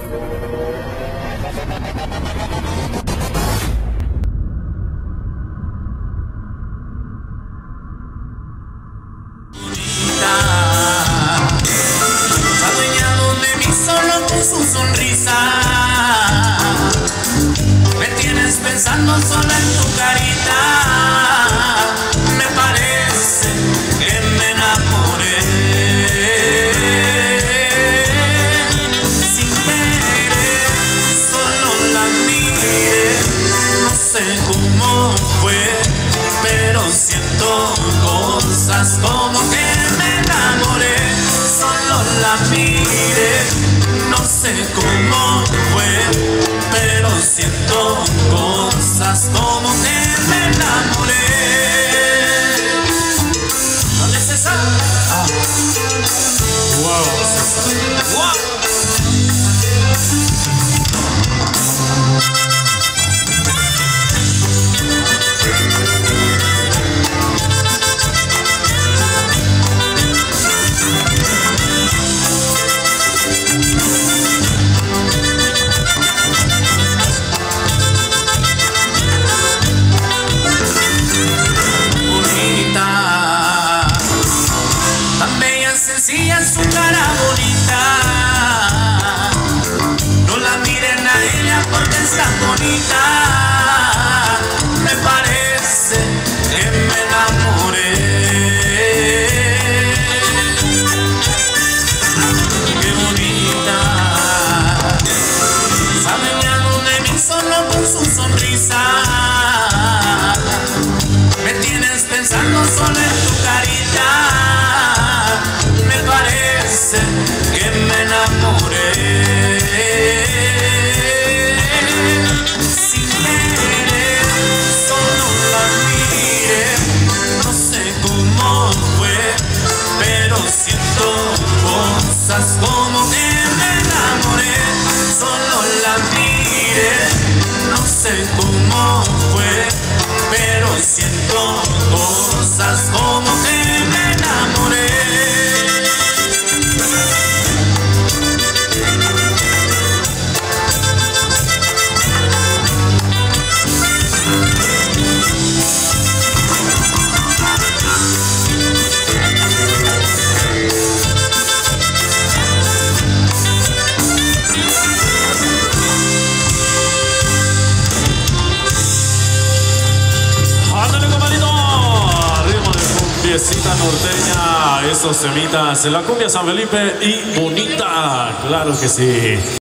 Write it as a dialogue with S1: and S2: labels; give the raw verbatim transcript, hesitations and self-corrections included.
S1: Su sonrisa, me tienes pensando solo en tu carita. Me parece que me enamoré. Sin querer, solo la miré. No sé cómo fue, pero siento cosas como que me enamoré. Solo la miré. No sé cómo fue, pero siento cosas como que me enamoré. ¿Dónde es esa? Ah. Wow, César. Wow. Sencilla su cara bonita, no la miren a ella porque es tan bonita. Me parece que me enamoré. Qué bonita, sabe algo de mí solo con su sonrisa. Me tienes pensando solo en tu carita. Que me enamoré. Sin querer, solo la miré. No sé cómo fue, pero siento cosas como que me enamoré. Solo la miré. No sé cómo fue, pero siento cosas como que me enamoré.
S2: Cumbiecita norteña, esos semitas, la cumbia San Felipe y bonita, claro que sí.